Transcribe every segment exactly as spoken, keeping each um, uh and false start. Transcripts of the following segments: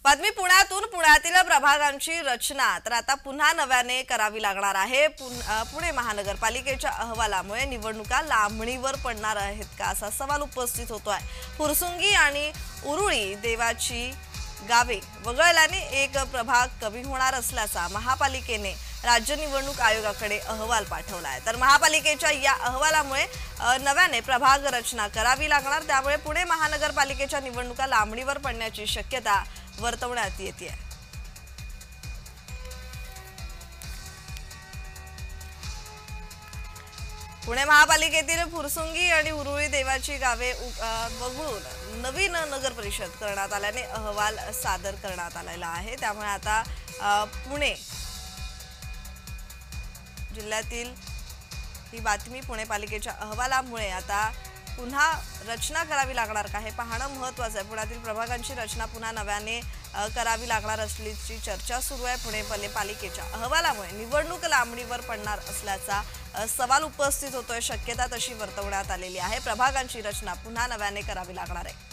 बातमी पुण्यातून पुण्यातील प्रभागांची रचना तर आता पुन्हा नव्याने करावी लागणार आहे। पुणे महानगरपालिकेच्या अहवालामुळे निवडणुका लांबणीवर पडणार आहेत का असा सवाल उपस्थित होतोय। फुरसुंगी आणि उरुळी देवाची गावे वगळल्याने एक प्रभाग कमी होणार असल्याचा महापालिकेने राज्य निवडणूक आयोगाकडे अहवाल पाठवला आहे। तर महापालिकेच्या या अहवालामुळे नव्याने प्रभाग रचना करावी लागणार, त्यामुळे पुणे महानगरपालिकेच्या निवडणुका लांबणीवर पडण्याची शक्यता वर्तवण्यात येते। पुणे महापालिकेतील फुरसुंगी आणि उरुळी देवाची गावे वगळून नवीन नगर परिषद करण्यात आल्याने अहवाल सादर करण्यात आलेला आहे। त्यामुळे आता पुणे जिल्ह्यातील ही बातमी पुणे पालिकेच्या अहवालामुळे आता पुन्हा रचना करावी लागणार का हे पाहणं महत्त्वाचं आहे। पुण्यातील प्रभागांची रचना पुन्हा नव्याने करावी लागणार असल्याची चर्चा सुरू आहे। पुणे पालिकेच्या अहवालामुळे निवडणूक लांबणीवर पडणार असल्याचा सवाल उपस्थित होतोय। शक्यता तशी वर्तवण्यात आलेली आहे। प्रभागांची रचना पुन्हा नव्याने करावी लागणार आहे।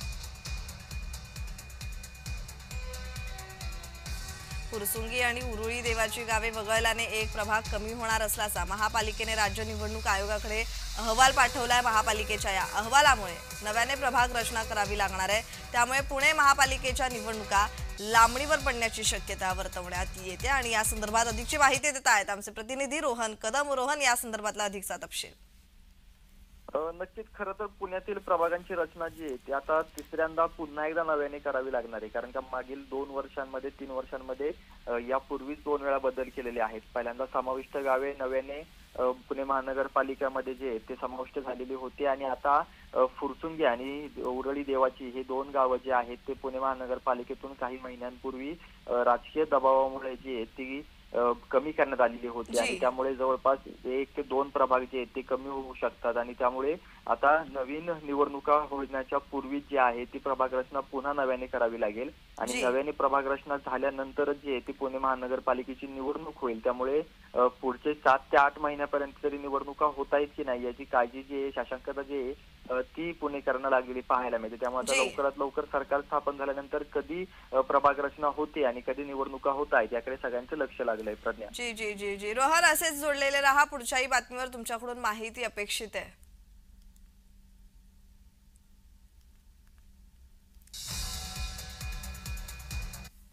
फुरसुंगी आणि उरुळी देवाची गावे वगळल्याने एक प्रभाग कमी होणार असल्याचा महापालिकेने राज्य निवडणूक आयोगाकडे अहवाल पाठवलाय। महापालिकेच्या या अहवालामुळे नव्याने प्रभाग रचना करावी लागणार आहे, त्यामुळे पुणे महापालिकेच्या निवडणुका लांबणीवर पडण्याची शक्यता वर्तवण्यात येते। आणि या संदर्भात अधिकची माहिती देत आहेत आमचे प्रतिनिधी रोहन कदम। रोहन, या संदर्भातला अधिकचा तपशील। नक्कीच खरं तर पुण्यातील प्रभागांची रचना जी आहे ती आता तिसऱ्यांदा पुन्हा एकदा नव्याने करावी लागणार आहे, कारण का मागील दोन वर्षांमध्ये तीन वर्षांमध्ये यापूर्वीच दोन वेळा बदल केलेले आहेत। पहिल्यांदा समाविष्ट गावे नव्याने पुणे महानगरपालिकेमध्ये जे ते समाविष्ट झालेली होती आणि आता फुरसुंगी आणि उरुळी देवाची हे दोन गावं जे आहेत ते पुणे महानगरपालिकेतून काही महिन्यांपूर्वी राजकीय दबावामुळे जी ती कमी करण्यात आलेली होती आणि त्यामुळे जवळपास एक ते दोन प्रभाग जे आहेत ते कमी होऊ शकतात आणि त्यामुळे आता नवीन निवडणुका होण्याच्या पूर्वी जी आहे ती प्रभाग रचना पुन्हा नव्याने करावी लागेल आणि नव्याने प्रभाग रचना झाल्यानंतरच जी आहे ती पुणे महानगरपालिकेची निवडणूक होईल। त्यामुळे पुढचे सात ते आठ महिन्यापर्यंत तरी निवडणुका होत आहेत की नाही याची काळजी जी आहे, शासनकता जी आहे ती पुणेकरांना लागलेली पाहायला मिळते। त्यामुळे आता लवकरात लवकर सरकार स्थापन झाल्यानंतर कधी प्रभाग रचना होते आणि कधी निवडणुका होत आहेत याकडे सगळ्यांचं लक्ष लागलंय। प्रज्ञा जी जी जी जी रोहन, असेच जोडलेले रहा, पुढच्याही बातमीवर तुमच्याकडून माहिती अपेक्षित आहे।